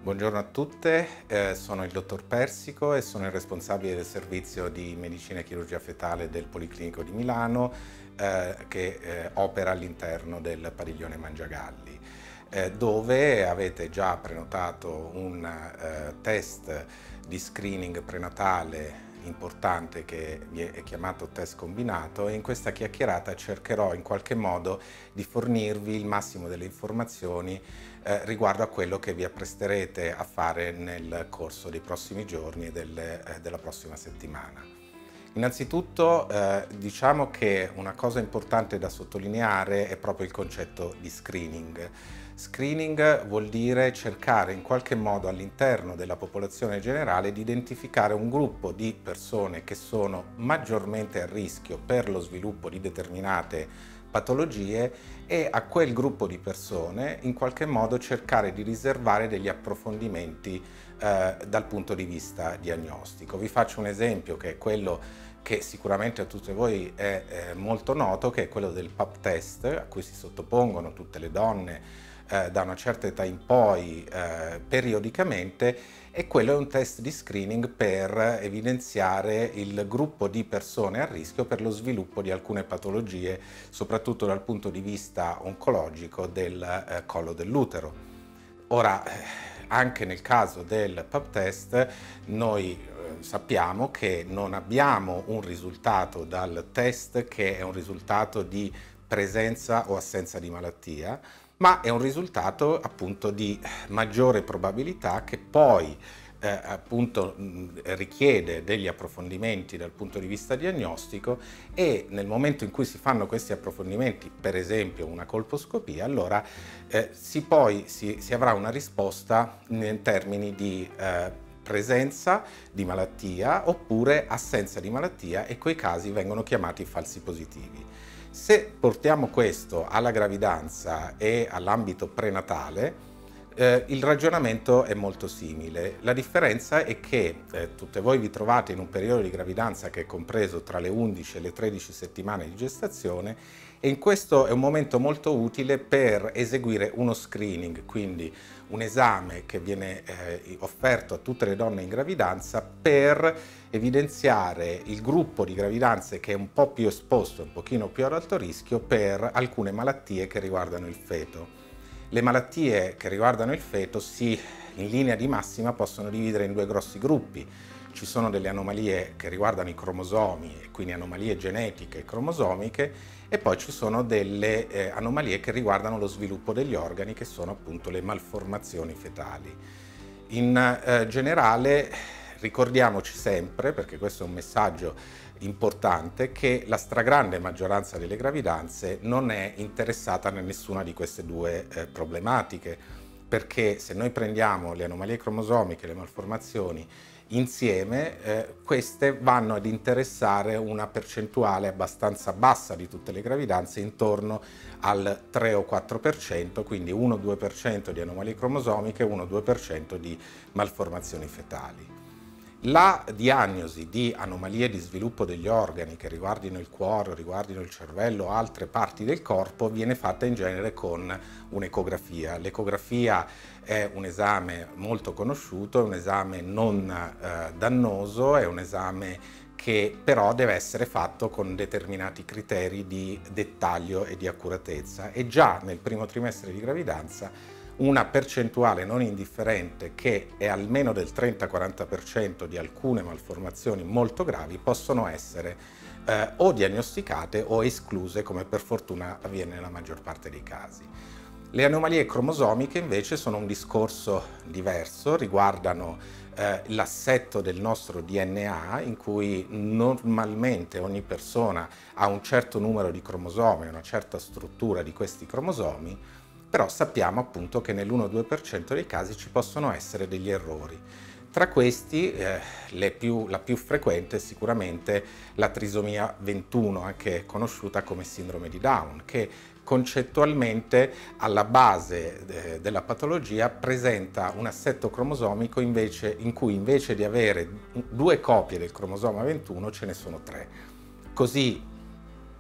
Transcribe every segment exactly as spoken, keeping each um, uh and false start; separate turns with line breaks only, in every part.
Buongiorno a tutte, eh, sono il dottor Persico e sono il responsabile del servizio di medicina e chirurgia fetale del Policlinico di Milano eh, che eh, opera all'interno del padiglione Mangiagalli, eh, dove avete già prenotato un eh, test di screening prenatale importante che è chiamato test combinato, e in questa chiacchierata cercherò in qualche modo di fornirvi il massimo delle informazioni eh, riguardo a quello che vi appresterete a fare nel corso dei prossimi giorni e del, eh, della prossima settimana. Innanzitutto eh, diciamo che una cosa importante da sottolineare è proprio il concetto di screening. Screening vuol dire cercare in qualche modo all'interno della popolazione generale di identificare un gruppo di persone che sono maggiormente a rischio per lo sviluppo di determinate patologie e a quel gruppo di persone in qualche modo cercare di riservare degli approfondimenti eh, dal punto di vista diagnostico. Vi faccio un esempio che è quello che sicuramente a tutti voi è, è molto noto, che è quello del pap test, a cui si sottopongono tutte le donne eh, da una certa età in poi eh, periodicamente, e quello è un test di screening per evidenziare il gruppo di persone a rischio per lo sviluppo di alcune patologie, soprattutto dal punto di vista oncologico del eh, collo dell'utero. Ora, anche nel caso del pap test, noi sappiamo che non abbiamo un risultato dal test che è un risultato di presenza o assenza di malattia, ma è un risultato appunto di maggiore probabilità che poi eh, appunto mh, richiede degli approfondimenti dal punto di vista diagnostico, e nel momento in cui si fanno questi approfondimenti, per esempio una colposcopia, allora eh, si poi si, si avrà una risposta in termini di eh, presenza di malattia oppure assenza di malattia, e quei casi vengono chiamati falsi positivi. Se portiamo questo alla gravidanza e all'ambito prenatale, eh, il ragionamento è molto simile. La differenza è che eh, tutte voi vi trovate in un periodo di gravidanza che è compreso tra le undici e le tredici settimane di gestazione, e in questo è un momento molto utile per eseguire uno screening, quindi un esame che viene eh, offerto a tutte le donne in gravidanza per evidenziare il gruppo di gravidanze che è un po' più esposto, un pochino più ad alto rischio per alcune malattie che riguardano il feto. Le malattie che riguardano il feto si, in linea di massima, possono dividere in due grossi gruppi. Ci sono delle anomalie che riguardano i cromosomi, e quindi anomalie genetiche e cromosomiche, e poi ci sono delle eh, anomalie che riguardano lo sviluppo degli organi, che sono appunto le malformazioni fetali. In eh, generale, ricordiamoci sempre, perché questo è un messaggio importante, che la stragrande maggioranza delle gravidanze non è interessata a nessuna di queste due eh, problematiche, perché se noi prendiamo le anomalie cromosomiche e le malformazioni insieme, eh, queste vanno ad interessare una percentuale abbastanza bassa di tutte le gravidanze, intorno al tre o quattro per cento, quindi uno due per cento di anomalie cromosomiche e uno due per cento di malformazioni fetali. La diagnosi di anomalie di sviluppo degli organi che riguardino il cuore, riguardino il cervello o altre parti del corpo viene fatta in genere con un'ecografia. L'ecografia è un esame molto conosciuto, è un esame non eh, dannoso, è un esame che però deve essere fatto con determinati criteri di dettaglio e di accuratezza, e già nel primo trimestre di gravidanza una percentuale non indifferente, che è almeno del trenta quaranta per cento di alcune malformazioni molto gravi, possono essere eh, o diagnosticate o escluse, come per fortuna avviene nella maggior parte dei casi. Le anomalie cromosomiche invece sono un discorso diverso, riguardano eh, l'assetto del nostro D N A, in cui normalmente ogni persona ha un certo numero di cromosomi, una certa struttura di questi cromosomi, però sappiamo appunto che nell'uno due per cento dei casi ci possono essere degli errori. Tra questi eh, le più, la più frequente è sicuramente la trisomia ventuno, anche conosciuta come sindrome di Down, che concettualmente alla base eh, della patologia presenta un assetto cromosomico invece, in cui invece di avere due copie del cromosoma ventuno ce ne sono tre. Così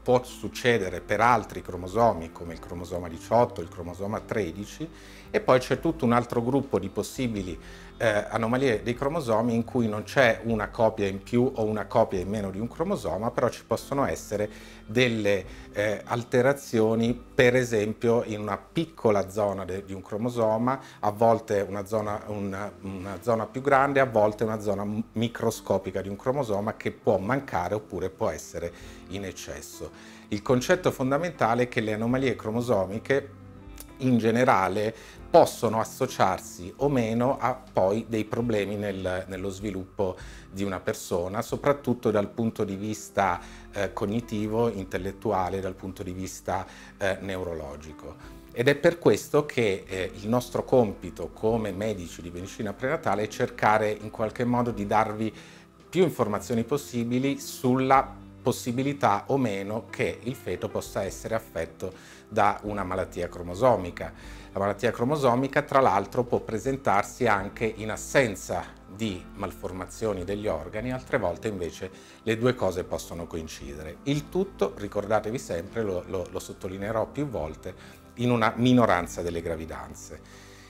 può succedere per altri cromosomi come il cromosoma diciotto, il cromosoma tredici, e poi c'è tutto un altro gruppo di possibili eh, anomalie dei cromosomi in cui non c'è una copia in più o una copia in meno di un cromosoma, però ci possono essere delle eh, alterazioni, per esempio in una piccola zona di un cromosoma, a volte una zona, una, una zona più grande, a volte una zona microscopica di un cromosoma che può mancare oppure può essere in eccesso. Il concetto fondamentale è che le anomalie cromosomiche in generale possono associarsi o meno a poi dei problemi nel, nello sviluppo di una persona, soprattutto dal punto di vista eh, cognitivo, intellettuale, dal punto di vista eh, neurologico. Ed è per questo che eh, il nostro compito come medici di medicina prenatale è cercare in qualche modo di darvi più informazioni possibili sulla possibilità o meno che il feto possa essere affetto da una malattia cromosomica. La malattia cromosomica, tra l'altro, può presentarsi anche in assenza di malformazioni degli organi, altre volte invece le due cose possono coincidere. Il tutto, ricordatevi sempre, lo, lo, lo sottolineerò più volte, in una minoranza delle gravidanze.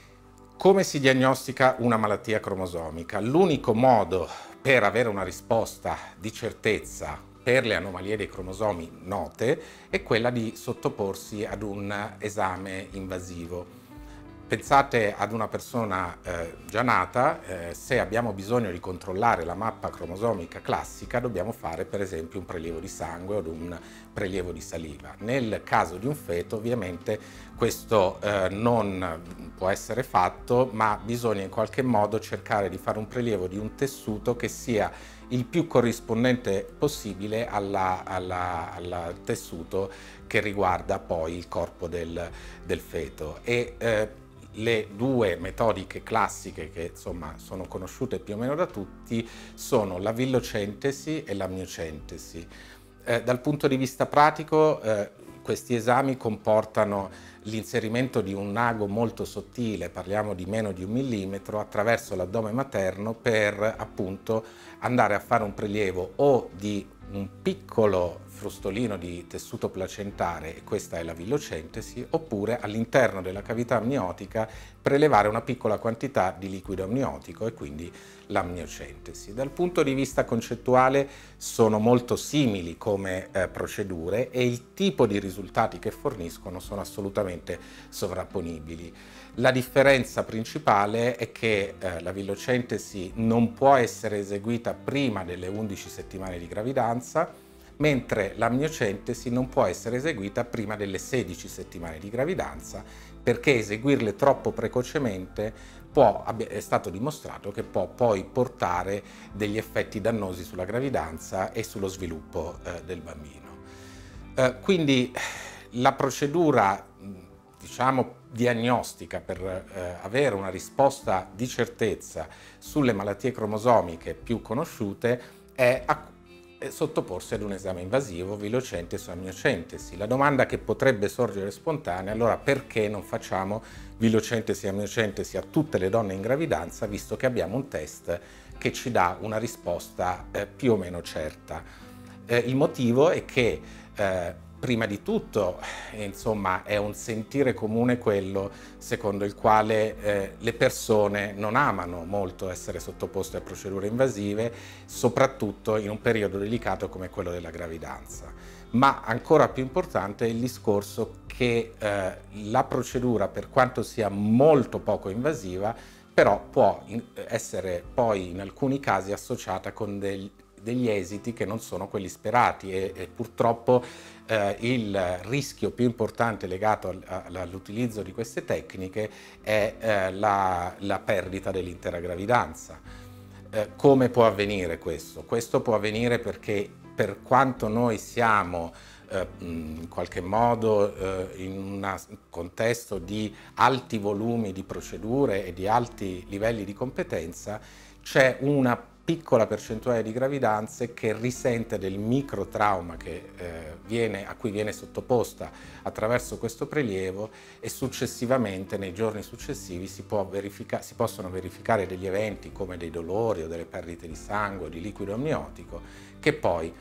Come si diagnostica una malattia cromosomica? L'unico modo per avere una risposta di certezza per le anomalie dei cromosomi note è quella di sottoporsi ad un esame invasivo. Pensate ad una persona eh, già nata, eh, se abbiamo bisogno di controllare la mappa cromosomica classica dobbiamo fare per esempio un prelievo di sangue o un prelievo di saliva. Nel caso di un feto ovviamente questo eh, non può essere fatto, ma bisogna in qualche modo cercare di fare un prelievo di un tessuto che sia il più corrispondente possibile alla, alla, al tessuto che riguarda poi il corpo del, del feto. E, eh, le due metodiche classiche che insomma sono conosciute più o meno da tutti sono la villocentesi e l'amniocentesi. Eh, dal punto di vista pratico eh, questi esami comportano l'inserimento di un ago molto sottile, parliamo di meno di un millimetro, attraverso l'addome materno per appunto andare a fare un prelievo o di un piccolo frustolino di tessuto placentare, e questa è la villocentesi, oppure all'interno della cavità amniotica prelevare una piccola quantità di liquido amniotico, e quindi l'amniocentesi. Dal punto di vista concettuale sono molto simili come eh, procedure e il tipo di risultati che forniscono sono assolutamente sovrapponibili. La differenza principale è che eh, la villocentesi non può essere eseguita prima delle undici settimane di gravidanza, mentre l'amniocentesi non può essere eseguita prima delle sedici settimane di gravidanza, perché eseguirle troppo precocemente può, è stato dimostrato che può poi portare degli effetti dannosi sulla gravidanza e sullo sviluppo eh, del bambino. Eh, quindi la procedura, diciamo, diagnostica per eh, avere una risposta di certezza sulle malattie cromosomiche più conosciute è a sottoporsi ad un esame invasivo, villocentesi o amniocentesi. La domanda che potrebbe sorgere spontanea: allora perché non facciamo villocentesi e amniocentesi a tutte le donne in gravidanza, visto che abbiamo un test che ci dà una risposta eh, più o meno certa? Eh, il motivo è che eh, prima di tutto, eh, insomma, è un sentire comune quello secondo il quale eh, le persone non amano molto essere sottoposte a procedure invasive, soprattutto in un periodo delicato come quello della gravidanza. Ma ancora più importante è il discorso che eh, la procedura, per quanto sia molto poco invasiva, però può in- essere poi in alcuni casi associata con degli degli esiti che non sono quelli sperati, e, e purtroppo eh, il rischio più importante legato al, all'utilizzo di queste tecniche è eh, la, la perdita dell'intera gravidanza. Eh, come può avvenire questo? Questo può avvenire perché, per quanto noi siamo eh, in qualche modo eh, in un contesto di alti volumi di procedure e di alti livelli di competenza, c'è una piccola percentuale di gravidanze che risente del microtrauma che, eh, viene, a cui viene sottoposta attraverso questo prelievo, e successivamente, nei giorni successivi, si, può verifica- si possono verificare degli eventi come dei dolori o delle perdite di sangue o di liquido amniotico, che poi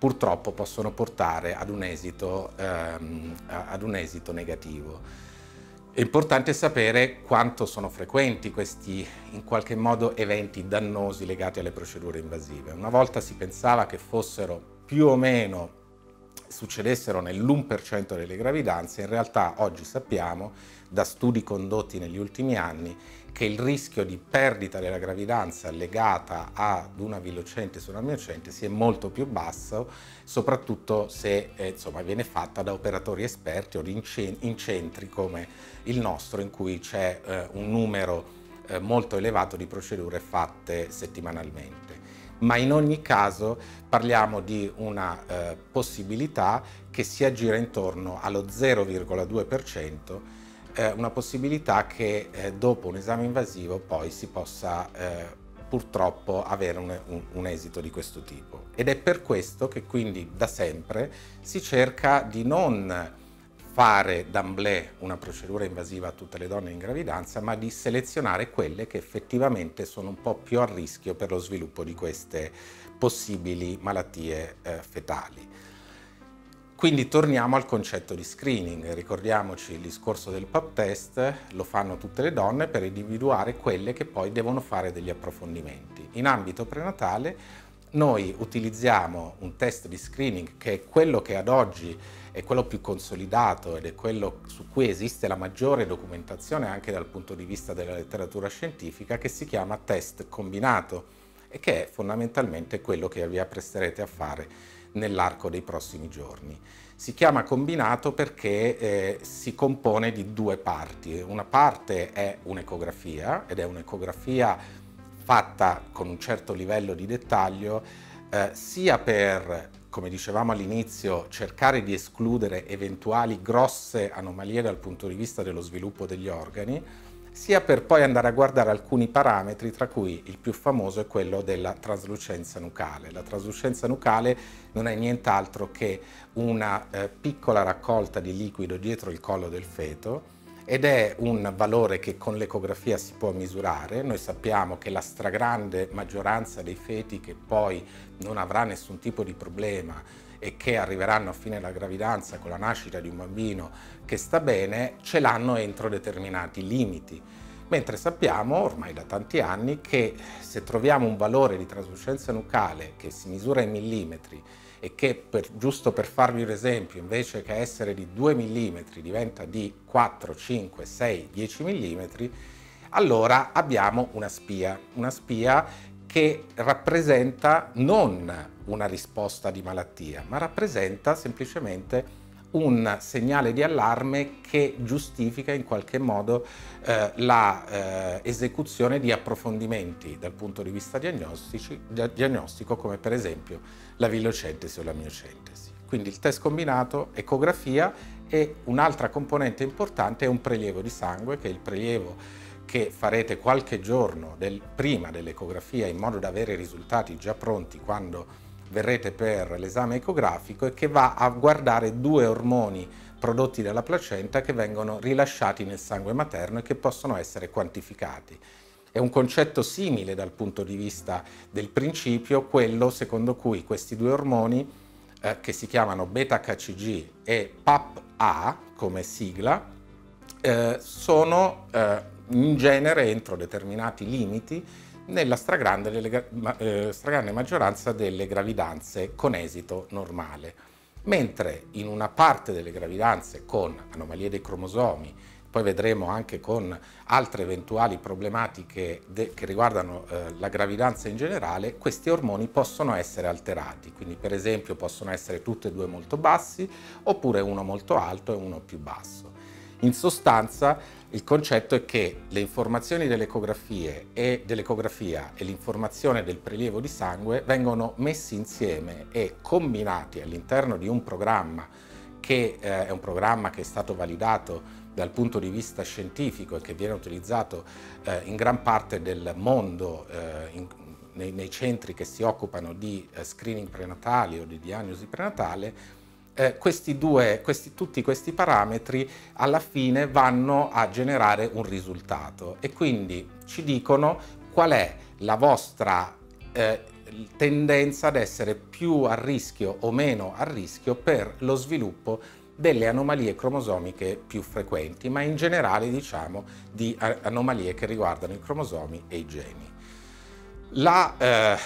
purtroppo possono portare ad un esito, ehm, ad un esito negativo. È importante sapere quanto sono frequenti questi, in qualche modo, eventi dannosi legati alle procedure invasive. Una volta si pensava che fossero più o meno, succedessero nell'uno per cento delle gravidanze. In realtà oggi sappiamo, da studi condotti negli ultimi anni, che il rischio di perdita della gravidanza legata ad una vilocente su una miocente sia molto più basso, soprattutto se eh, insomma, viene fatta da operatori esperti o in centri come il nostro, in cui c'è eh, un numero eh, molto elevato di procedure fatte settimanalmente. Ma in ogni caso parliamo di una eh, possibilità che si aggira intorno allo zero virgola due per cento, eh, una possibilità che eh, dopo un esame invasivo poi si possa eh, purtroppo avere un, un, un esito di questo tipo. Ed è per questo che quindi da sempre si cerca di non fare d'emblée una procedura invasiva a tutte le donne in gravidanza, ma di selezionare quelle che effettivamente sono un po' più a rischio per lo sviluppo di queste possibili malattie eh, fetali. Quindi torniamo al concetto di screening. Ricordiamoci il discorso del pap test, lo fanno tutte le donne per individuare quelle che poi devono fare degli approfondimenti. In ambito prenatale noi utilizziamo un test di screening che è quello che ad oggi è quello più consolidato ed è quello su cui esiste la maggiore documentazione anche dal punto di vista della letteratura scientifica, che si chiama test combinato e che è fondamentalmente quello che vi appresterete a fare nell'arco dei prossimi giorni. Si chiama combinato perché eh, si compone di due parti. Una parte è un'ecografia ed è un'ecografia fatta con un certo livello di dettaglio, eh, sia per, come dicevamo all'inizio, cercare di escludere eventuali grosse anomalie dal punto di vista dello sviluppo degli organi, sia per poi andare a guardare alcuni parametri, tra cui il più famoso è quello della traslucenza nucale. La traslucenza nucale non è nient'altro che una eh, piccola raccolta di liquido dietro il collo del feto, ed è un valore che con l'ecografia si può misurare. Noi sappiamo che la stragrande maggioranza dei feti che poi non avrà nessun tipo di problema e che arriveranno a fine della gravidanza con la nascita di un bambino che sta bene, ce l'hanno entro determinati limiti. Mentre sappiamo ormai da tanti anni che se troviamo un valore di traslucenza nucale che si misura in millimetri e che, per, giusto per farvi un esempio, invece che essere di due millimetri diventa di quattro, cinque, sei, dieci millimetri, allora abbiamo una spia, una spia che rappresenta non una risposta di malattia, ma rappresenta semplicemente un segnale di allarme che giustifica in qualche modo eh, la eh, esecuzione di approfondimenti dal punto di vista diagnostico, come per esempio la vilocentesi o la miocentesi. Quindi il test combinato, ecografia, e un'altra componente importante è un prelievo di sangue, che è il prelievo che farete qualche giorno del, prima dell'ecografia, in modo da avere i risultati già pronti quando verrete per l'esame ecografico, e che va a guardare due ormoni prodotti dalla placenta che vengono rilasciati nel sangue materno e che possono essere quantificati. È un concetto simile dal punto di vista del principio, quello secondo cui questi due ormoni, eh, che si chiamano beta H C G e P A P A come sigla, eh, sono eh, in genere entro determinati limiti nella stragrande, delle, eh, stragrande maggioranza delle gravidanze con esito normale, mentre in una parte delle gravidanze con anomalie dei cromosomi, poi vedremo anche con altre eventuali problematiche che riguardano eh, la gravidanza in generale, questi ormoni possono essere alterati. Quindi per esempio possono essere tutti e due molto bassi, oppure uno molto alto e uno più basso. In sostanza il concetto è che le informazioni dell'ecografia e dell'ecografia e l'informazione del prelievo di sangue vengono messi insieme e combinati all'interno di un programma che eh, è un programma che è stato validato dal punto di vista scientifico e che viene utilizzato eh, in gran parte del mondo eh, in, nei, nei centri che si occupano di eh, screening prenatali o di diagnosi prenatale. Eh, questi due, questi, tutti questi parametri alla fine vanno a generare un risultato e quindi ci dicono qual è la vostra, eh, tendenza ad essere più a rischio o meno a rischio per lo sviluppo delle anomalie cromosomiche più frequenti, ma in generale diciamo di anomalie che riguardano i cromosomi e i geni. La,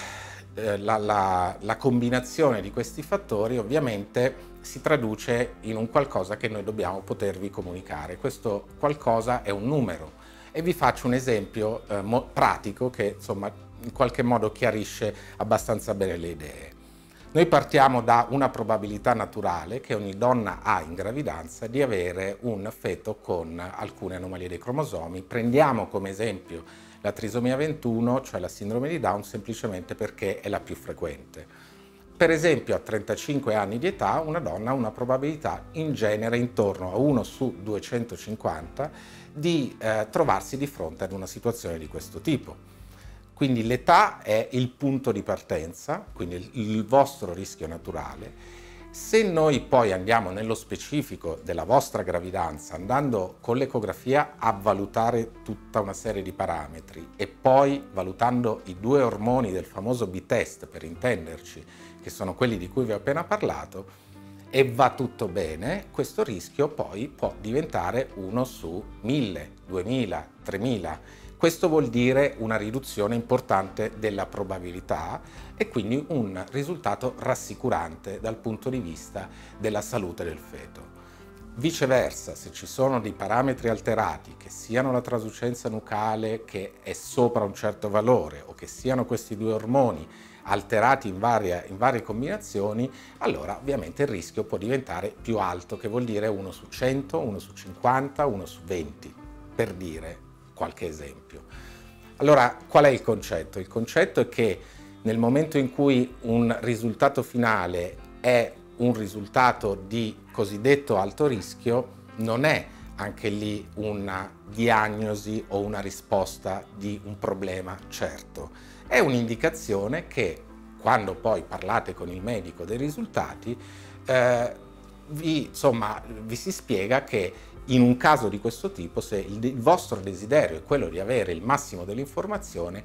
eh, la, la, la combinazione di questi fattori ovviamente si traduce in un qualcosa che noi dobbiamo potervi comunicare. Questo qualcosa è un numero e vi faccio un esempio eh, pratico che insomma in qualche modo chiarisce abbastanza bene le idee. Noi partiamo da una probabilità naturale che ogni donna ha in gravidanza di avere un feto con alcune anomalie dei cromosomi. Prendiamo come esempio la trisomia ventuno, cioè la sindrome di Down, semplicemente perché è la più frequente. Per esempio a trentacinque anni di età una donna ha una probabilità in genere intorno a uno su duecentocinquanta di eh, trovarsi di fronte ad una situazione di questo tipo. Quindi l'età è il punto di partenza, quindi il vostro rischio naturale. Se noi poi andiamo nello specifico della vostra gravidanza, andando con l'ecografia a valutare tutta una serie di parametri e poi valutando i due ormoni del famoso B-test, per intenderci, che sono quelli di cui vi ho appena parlato, e va tutto bene, questo rischio poi può diventare uno su mille, duemila, tremila. Questo vuol dire una riduzione importante della probabilità e quindi un risultato rassicurante dal punto di vista della salute del feto. Viceversa, se ci sono dei parametri alterati, che siano la traslucenza nucleare che è sopra un certo valore o che siano questi due ormoni alterati in varie, in varie combinazioni, allora ovviamente il rischio può diventare più alto, che vuol dire uno su cento, uno su cinquanta, uno su venti, per dire qualche esempio. Allora, qual è il concetto? Il concetto è che nel momento in cui un risultato finale è un risultato di cosiddetto alto rischio, non è anche lì una diagnosi o una risposta di un problema certo. È un'indicazione che, quando poi parlate con il medico dei risultati, eh, vi, insomma, vi si spiega che in un caso di questo tipo, se il vostro desiderio è quello di avere il massimo dell'informazione,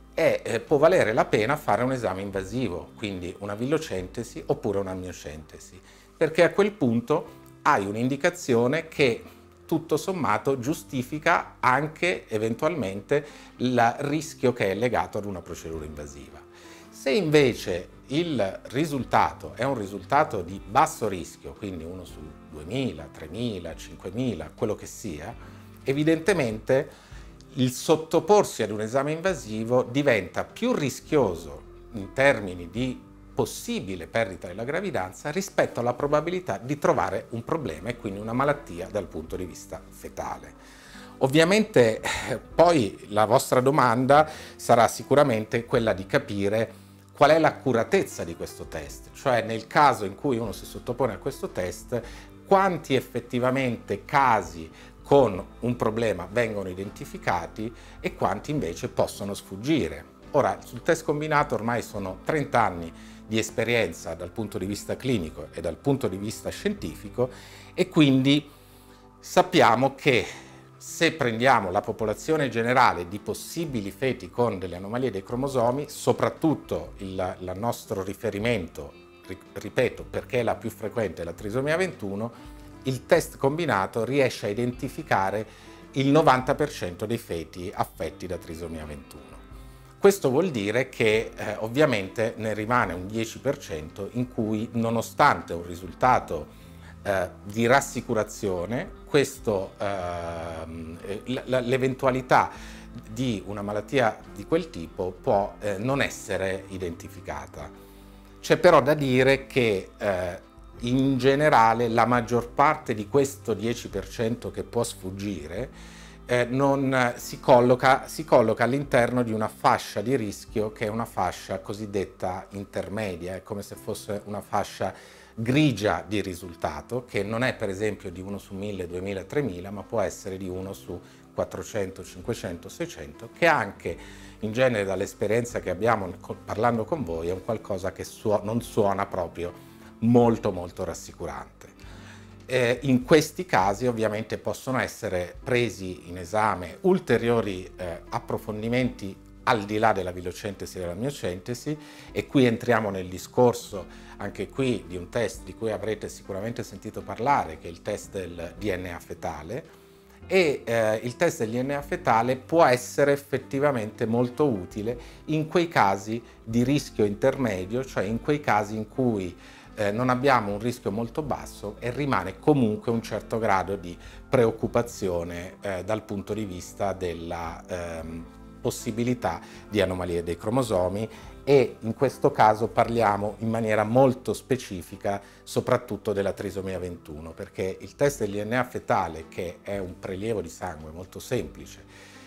eh, può valere la pena fare un esame invasivo, quindi una villocentesi oppure un'amniocentesi, perché a quel punto hai un'indicazione che tutto sommato giustifica anche eventualmente il rischio che è legato ad una procedura invasiva. Se invece il risultato è un risultato di basso rischio, quindi uno su duemila, tremila, cinquemila, quello che sia, evidentemente il sottoporsi ad un esame invasivo diventa più rischioso in termini di possibile perdita della gravidanza rispetto alla probabilità di trovare un problema e quindi una malattia dal punto di vista fetale. Ovviamente poi la vostra domanda sarà sicuramente quella di capire qual è l'accuratezza di questo test, cioè nel caso in cui uno si sottopone a questo test, quanti effettivamente casi con un problema vengono identificati e quanti invece possono sfuggire. Ora, sul test combinato ormai sono trenta anni di esperienza dal punto di vista clinico e dal punto di vista scientifico e quindi sappiamo che se prendiamo la popolazione generale di possibili feti con delle anomalie dei cromosomi, soprattutto il, il nostro riferimento, ripeto, perché è la più frequente, la trisomia ventuno, il test combinato riesce a identificare il novanta per cento dei feti affetti da trisomia ventuno. Questo vuol dire che eh, ovviamente ne rimane un dieci per cento in cui, nonostante un risultato eh, di rassicurazione, questo, eh, l'eventualità di una malattia di quel tipo può eh, non essere identificata. C'è però da dire che eh, in generale la maggior parte di questo dieci per cento che può sfuggire eh, non si colloca, si colloca all'interno di una fascia di rischio che è una fascia cosiddetta intermedia, è come se fosse una fascia grigia di risultato, che non è per esempio di uno su mille, duemila, tremila, ma può essere di uno su quattrocento, cinquecento, seicento, che anche in genere dall'esperienza che abbiamo parlando con voi è un qualcosa che suo- non suona proprio molto molto rassicurante. Eh, in questi casi ovviamente possono essere presi in esame ulteriori eh, approfondimenti al di là della vilocentesi e della miocentesi, e qui entriamo nel discorso anche qui di un test di cui avrete sicuramente sentito parlare, che è il test del D N A fetale, e eh, il test del D N A fetale può essere effettivamente molto utile in quei casi di rischio intermedio, cioè in quei casi in cui eh, non abbiamo un rischio molto basso e rimane comunque un certo grado di preoccupazione eh, dal punto di vista della ehm, possibilità di anomalie dei cromosomi, e in questo caso parliamo in maniera molto specifica soprattutto della trisomia ventuno, perché il test del D N A fetale, che è un prelievo di sangue molto semplice,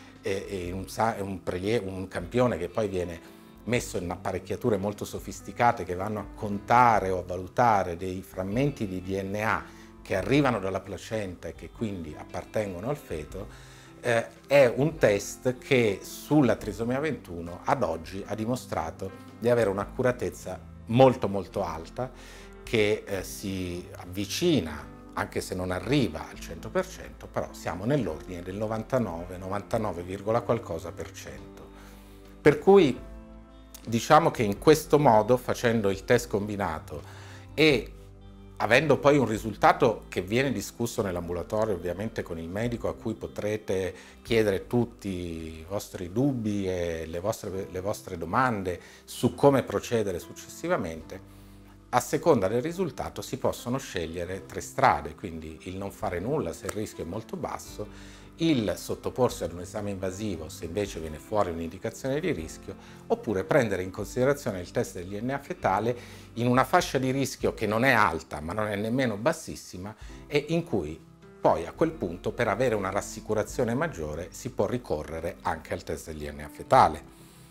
è un, un, prelievo, un campione che poi viene messo in apparecchiature molto sofisticate che vanno a contare o a valutare dei frammenti di D N A che arrivano dalla placenta e che quindi appartengono al feto, Eh, è un test che sulla trisomia ventuno ad oggi ha dimostrato di avere un'accuratezza molto molto alta, che eh, si avvicina, anche se non arriva al cento per cento, però siamo nell'ordine del novantanove novantanove, qualcosa per cento. Per cui diciamo che in questo modo, facendo il test combinato e avendo poi un risultato che viene discusso nell'ambulatorio ovviamente con il medico, a cui potrete chiedere tutti i vostri dubbi e le vostre, le vostre domande su come procedere successivamente, a seconda del risultato si possono scegliere tre strade, quindi il non fare nulla se il rischio è molto basso, il sottoporsi ad un esame invasivo se invece viene fuori un'indicazione di rischio, oppure prendere in considerazione il test del D N A fetale in una fascia di rischio che non è alta ma non è nemmeno bassissima, e in cui poi a quel punto, per avere una rassicurazione maggiore, si può ricorrere anche al test del D N A fetale.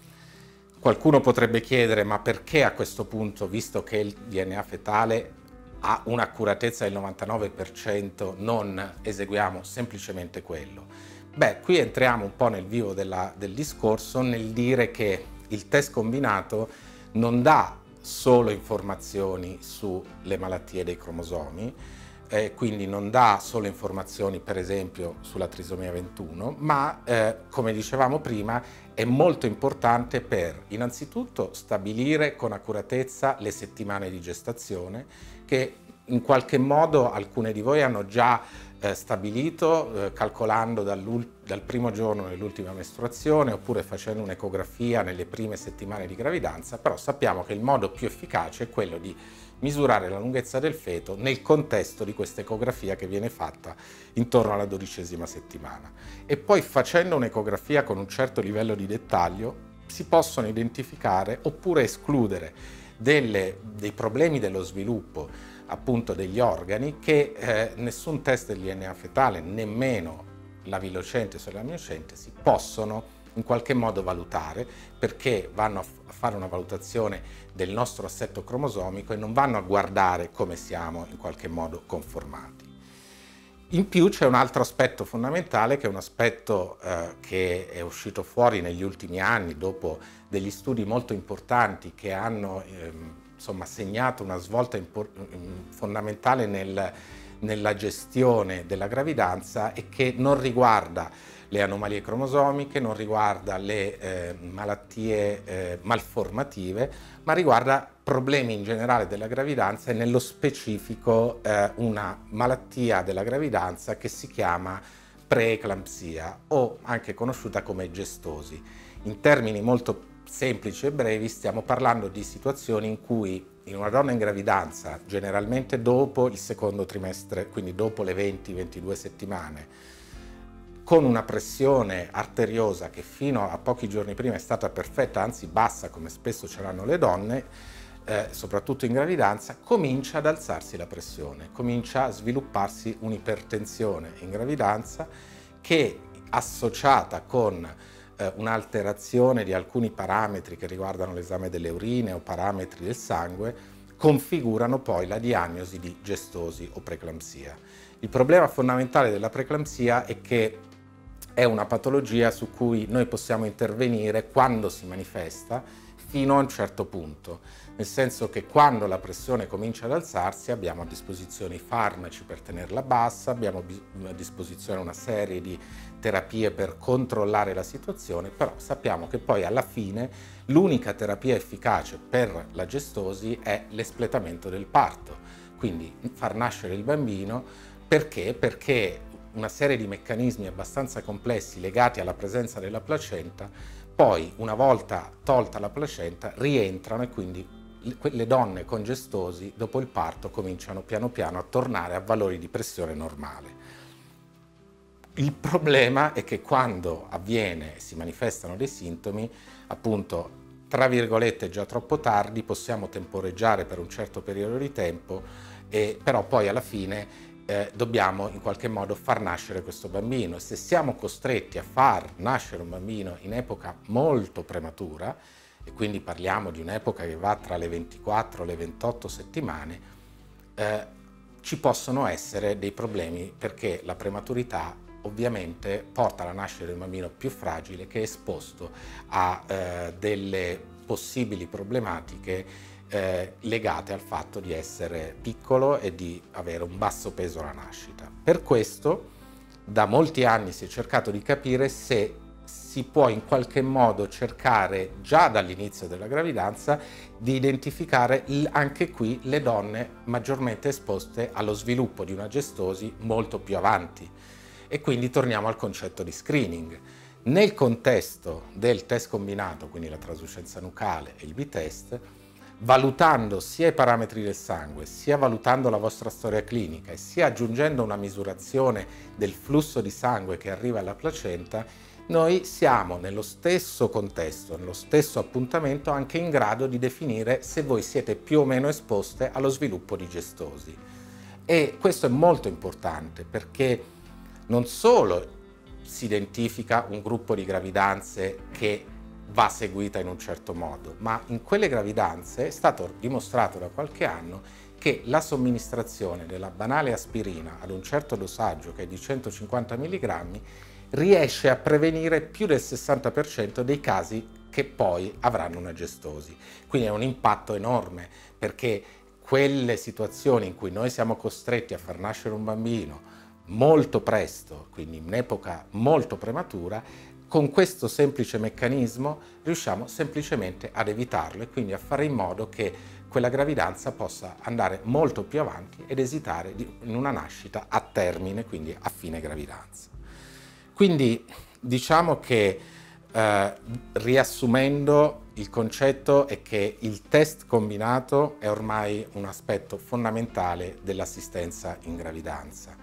Qualcuno potrebbe chiedere: ma perché a questo punto, visto che il D N A fetale ha un'accuratezza del novantanove per cento, non eseguiamo semplicemente quello? Beh, qui entriamo un po' nel vivo della, del discorso, nel dire che il test combinato non dà solo informazioni sulle malattie dei cromosomi, eh, quindi non dà solo informazioni per esempio sulla trisomia ventuno, ma eh, come dicevamo prima è molto importante per innanzitutto stabilire con accuratezza le settimane di gestazione, che in qualche modo alcune di voi hanno già eh, stabilito eh, calcolando dal primo giorno dell'ultima mestruazione, oppure facendo un'ecografia nelle prime settimane di gravidanza, però sappiamo che il modo più efficace è quello di misurare la lunghezza del feto nel contesto di questa ecografia che viene fatta intorno alla dodicesima settimana. E poi, facendo un'ecografia con un certo livello di dettaglio, si possono identificare oppure escludere delle, dei problemi dello sviluppo appunto degli organi che eh, nessun test del D N A fetale, nemmeno la vilocentesi o la miocentesi, possono in qualche modo valutare, perché vanno a fare una valutazione del nostro assetto cromosomico e non vanno a guardare come siamo in qualche modo conformati. In più c'è un altro aspetto fondamentale, che è un aspetto eh, che è uscito fuori negli ultimi anni dopo degli studi molto importanti che hanno ehm, insomma, segnato una svolta fondamentale nel, nella gestione della gravidanza, e che non riguarda le anomalie cromosomiche, non riguarda le eh, malattie eh, malformative, ma riguarda problemi in generale della gravidanza, e nello specifico eh, una malattia della gravidanza che si chiama preeclampsia, o anche conosciuta come gestosi. In termini molto semplici e brevi stiamo parlando di situazioni in cui in una donna in gravidanza, generalmente dopo il secondo trimestre, quindi dopo le venti ventidue settimane, con una pressione arteriosa che fino a pochi giorni prima è stata perfetta, anzi bassa come spesso ce l'hanno le donne, eh, soprattutto in gravidanza, comincia ad alzarsi la pressione, comincia a svilupparsi un'ipertensione in gravidanza che, associata con eh, un'alterazione di alcuni parametri che riguardano l'esame delle urine o parametri del sangue, configurano poi la diagnosi di gestosi o preeclampsia. Il problema fondamentale della preeclampsia è che è una patologia su cui noi possiamo intervenire quando si manifesta fino a un certo punto, nel senso che quando la pressione comincia ad alzarsi abbiamo a disposizione i farmaci per tenerla bassa, abbiamo a disposizione una serie di terapie per controllare la situazione, però sappiamo che poi alla fine l'unica terapia efficace per la gestosi è l'espletamento del parto, quindi far nascere il bambino. Perché? Perché una serie di meccanismi abbastanza complessi legati alla presenza della placenta, poi una volta tolta la placenta rientrano e quindi le donne con gestosi dopo il parto cominciano piano piano a tornare a valori di pressione normale. Il problema è che quando avviene e si manifestano dei sintomi, appunto, tra virgolette già troppo tardi, possiamo temporeggiare per un certo periodo di tempo, e, però poi alla fine Eh, dobbiamo in qualche modo far nascere questo bambino, e se siamo costretti a far nascere un bambino in epoca molto prematura, e quindi parliamo di un'epoca che va tra le ventiquattro e le ventotto settimane, eh, ci possono essere dei problemi, perché la prematurità ovviamente porta alla nascita di un bambino più fragile che è esposto a eh, delle possibili problematiche Eh, legate al fatto di essere piccolo e di avere un basso peso alla nascita. Per questo da molti anni si è cercato di capire se si può in qualche modo cercare già dall'inizio della gravidanza di identificare anche qui le donne maggiormente esposte allo sviluppo di una gestosi molto più avanti, e quindi torniamo al concetto di screening. Nel contesto del test combinato, quindi la traslucenza nucale e il B-test, valutando sia i parametri del sangue, sia valutando la vostra storia clinica e sia aggiungendo una misurazione del flusso di sangue che arriva alla placenta, noi siamo nello stesso contesto, nello stesso appuntamento, anche in grado di definire se voi siete più o meno esposte allo sviluppo di gestosi. E questo è molto importante, perché non solo si identifica un gruppo di gravidanze che va seguita in un certo modo, ma in quelle gravidanze è stato dimostrato da qualche anno che la somministrazione della banale aspirina ad un certo dosaggio, che è di centocinquanta milligrammi, riesce a prevenire più del sessanta per cento dei casi che poi avranno una gestosi. Quindi è un impatto enorme, perché quelle situazioni in cui noi siamo costretti a far nascere un bambino molto presto, quindi in un'epoca molto prematura, con questo semplice meccanismo riusciamo semplicemente ad evitarlo, e quindi a fare in modo che quella gravidanza possa andare molto più avanti ed esitare in una nascita a termine, quindi a fine gravidanza. Quindi diciamo che eh, riassumendo, il concetto è che il test combinato è ormai un aspetto fondamentale dell'assistenza in gravidanza.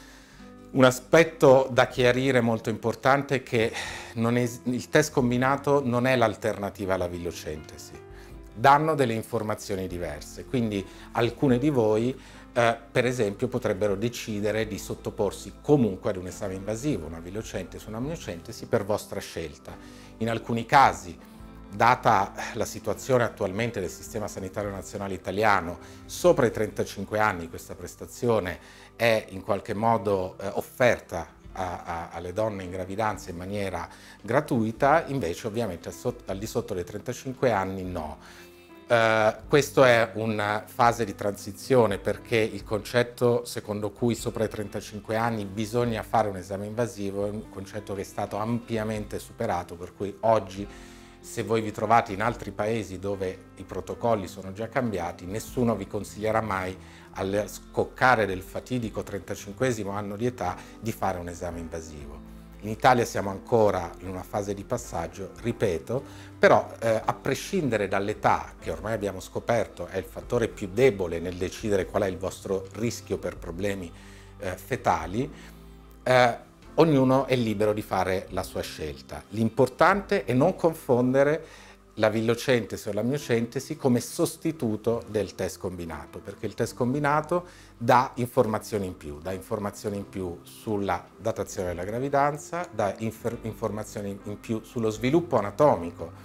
Un aspetto da chiarire molto importante è che non è, il test combinato non è l'alternativa alla vilocentesi. Danno delle informazioni diverse, quindi alcune di voi eh, per esempio potrebbero decidere di sottoporsi comunque ad un esame invasivo, una vilocentesi o una miocentesi, per vostra scelta. In alcuni casi, data la situazione attualmente del Sistema Sanitario Nazionale Italiano, sopra i trentacinque anni questa prestazione è in qualche modo eh, offerta a, a, alle donne in gravidanza in maniera gratuita, invece ovviamente al, sotto, al di sotto dei trentacinque anni no. Uh, questo è una fase di transizione, perché il concetto secondo cui sopra i trentacinque anni bisogna fare un esame invasivo è un concetto che è stato ampiamente superato, per cui oggi, se voi vi trovate in altri paesi dove i protocolli sono già cambiati, nessuno vi consiglierà mai, al scoccare del fatidico trentacinquesimo anno di età, di fare un esame invasivo. In Italia siamo ancora in una fase di passaggio, ripeto, però eh, a prescindere dall'età, che ormai abbiamo scoperto è il fattore più debole nel decidere qual è il vostro rischio per problemi eh, fetali, eh, ognuno è libero di fare la sua scelta. L'importante è non confondere la vilocentesi o la miocentesi come sostituto del test combinato, perché il test combinato dà informazioni in più, dà informazioni in più sulla datazione della gravidanza, dà informazioni in più sullo sviluppo anatomico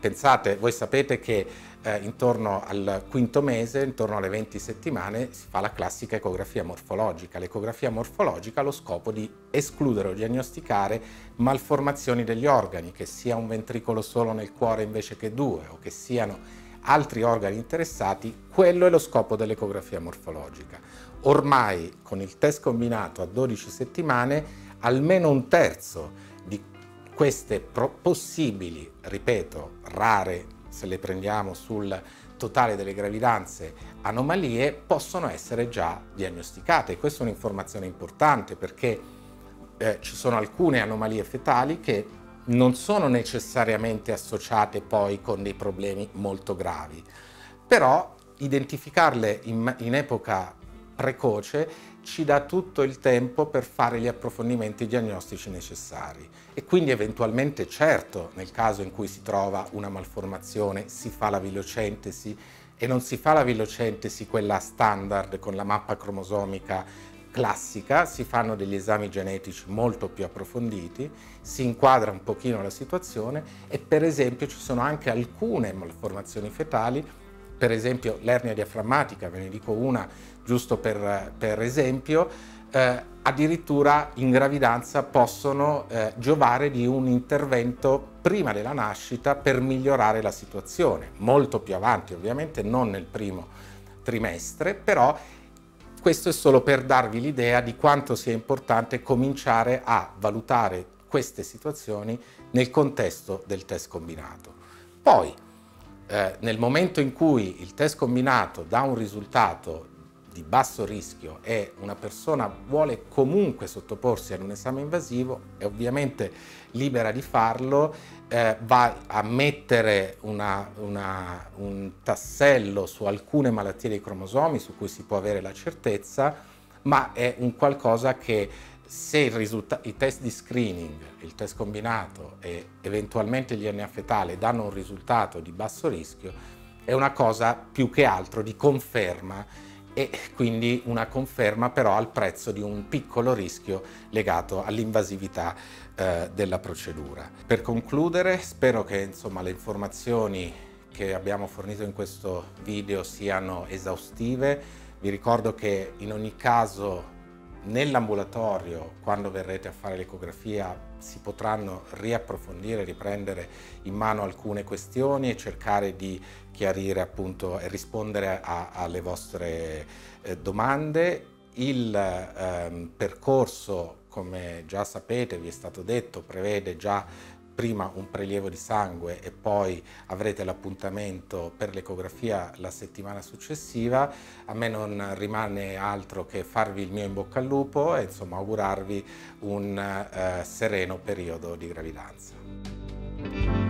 pensate, voi sapete che eh, intorno al quinto mese, intorno alle venti settimane, si fa la classica ecografia morfologica. L'ecografia morfologica ha lo scopo di escludere o diagnosticare malformazioni degli organi, che sia un ventricolo solo nel cuore invece che due, o che siano altri organi interessati. Quello è lo scopo dell'ecografia morfologica. Ormai con il test combinato a dodici settimane, almeno un terzo di queste possibili, ripeto, rare, se le prendiamo sul totale delle gravidanze, anomalie possono essere già diagnosticate. Questa è un'informazione importante, perché eh, ci sono alcune anomalie fetali che non sono necessariamente associate poi con dei problemi molto gravi, però identificarle in, in epoca precoce ci dà tutto il tempo per fare gli approfondimenti diagnostici necessari, e quindi eventualmente, certo, nel caso in cui si trova una malformazione, si fa la vilocentesi, e non si fa la vilocentesi quella standard con la mappa cromosomica classica, si fanno degli esami genetici molto più approfonditi, si inquadra un pochino la situazione, e per esempio ci sono anche alcune malformazioni fetali, per esempio l'ernia diaframmatica, ve ne dico una giusto per, per esempio, eh, addirittura in gravidanza possono eh, giovare di un intervento prima della nascita per migliorare la situazione, molto più avanti ovviamente, non nel primo trimestre, però questo è solo per darvi l'idea di quanto sia importante cominciare a valutare queste situazioni nel contesto del test combinato. Poi, eh, nel momento in cui il test combinato dà un risultato di basso rischio e una persona vuole comunque sottoporsi ad un esame invasivo, è ovviamente libera di farlo, eh, va a mettere una, una, un tassello su alcune malattie dei cromosomi su cui si può avere la certezza, ma è un qualcosa che, se il risultato, i test di screening, il test combinato e eventualmente il D N A fetale danno un risultato di basso rischio, è una cosa più che altro di conferma, e quindi una conferma però al prezzo di un piccolo rischio legato all'invasività eh, della procedura. Per concludere, spero che insomma le informazioni che abbiamo fornito in questo video siano esaustive. Vi ricordo che in ogni caso nell'ambulatorio, quando verrete a fare l'ecografia, si potranno riapprofondire, riprendere in mano alcune questioni e cercare di chiarire appunto e rispondere a, alle vostre eh, domande. Il ehm, percorso, come già sapete, vi è stato detto, prevede già prima un prelievo di sangue e poi avrete l'appuntamento per l'ecografia la settimana successiva. A me non rimane altro che farvi il mio in bocca al lupo e insomma augurarvi un eh, sereno periodo di gravidanza.